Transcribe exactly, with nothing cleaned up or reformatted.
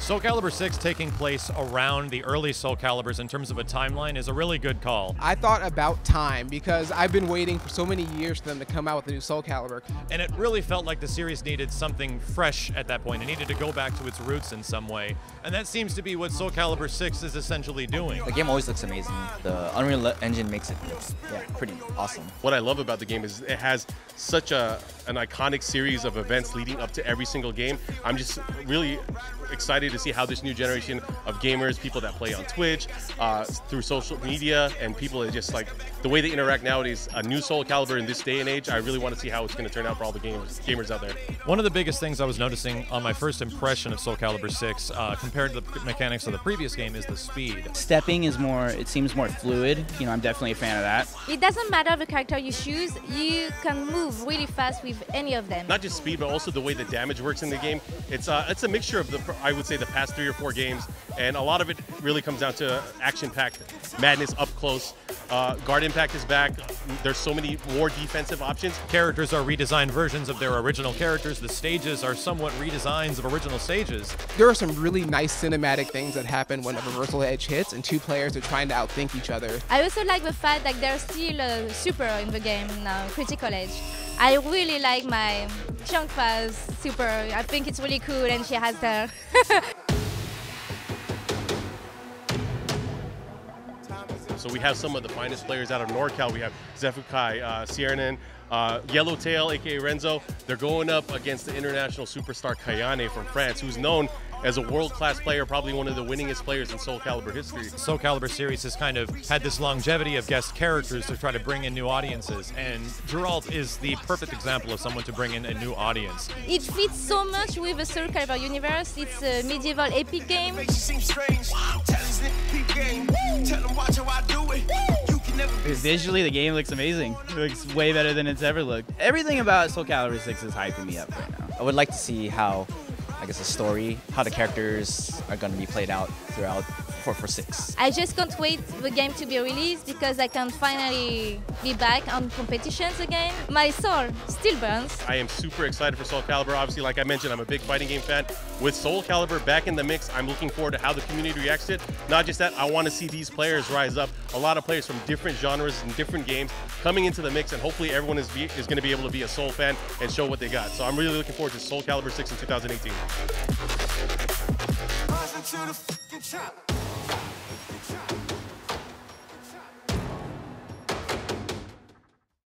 Soul Calibur six taking place around the early Soul Caliburs in terms of a timeline is a really good call. I thought about time because I've been waiting for so many years for them to come out with a new Soul Calibur. And it really felt like the series needed something fresh at that point. It needed to go back to its roots in some way. And that seems to be what Soul Calibur six is essentially doing. The game always looks amazing. The Unreal Engine makes it yeah, pretty awesome. What I love about the game is it has such a an iconic series of events leading up to every single game. I'm just really excited to see how this new generation of gamers, people that play on Twitch, uh, through social media, and people that just like the way they interact nowadays, a new Soul Calibur in this day and age, I really want to see how it's going to turn out for all the gamers, gamers out there. One of the biggest things I was noticing on my first impression of Soul Calibur six, uh, compared to the mechanics of the previous game, is the speed. Stepping is more, it seems more fluid. You know, I'm definitely a fan of that. It doesn't matter the character you choose, you can move really fast with any of them. Not just speed, but also the way the damage works in the game. It's uh, it's a mixture of the, I would say, the past three or four games, and a lot of it really comes down to action-packed madness up close. Uh, guard impact is back. There's so many more defensive options. Characters are redesigned versions of their original characters. The stages are somewhat redesigns of original stages. There are some really nice cinematic things that happen when a reversal edge hits and two players are trying to outthink each other. I also like the fact that there's still a super in the game now, Critical Edge. I really like my Xiangfa's super. I think it's really cool, and she has the So we have some of the finest players out of NorCal. We have Zefukai, uh, Sierranen, uh, Yellowtail, aka Renzo. They're going up against the international superstar Kayane from France, who's known as a world-class player, probably one of the winningest players in Soul Calibur history. Soul Calibur series has kind of had this longevity of guest characters to try to bring in new audiences, and Geralt is the perfect example of someone to bring in a new audience. It fits so much with the Soul Calibur universe. It's a medieval epic game. Visually, the game looks amazing. It looks way better than it's ever looked. Everything about Soul Calibur six is hyping me up right now. I would like to see how, I guess, the story, how the characters are going to be played out throughout for, for six. I just can't wait for the game to be released because I can finally be back on competitions again. My soul still burns. I am super excited for Soul Calibur. Obviously, like I mentioned, I'm a big fighting game fan. With Soul Calibur back in the mix, I'm looking forward to how the community reacts to it. Not just that, I want to see these players rise up. A lot of players from different genres and different games coming into the mix, and hopefully everyone is, be, is going to be able to be a Soul fan and show what they got. So I'm really looking forward to Soul Calibur six in two thousand eighteen.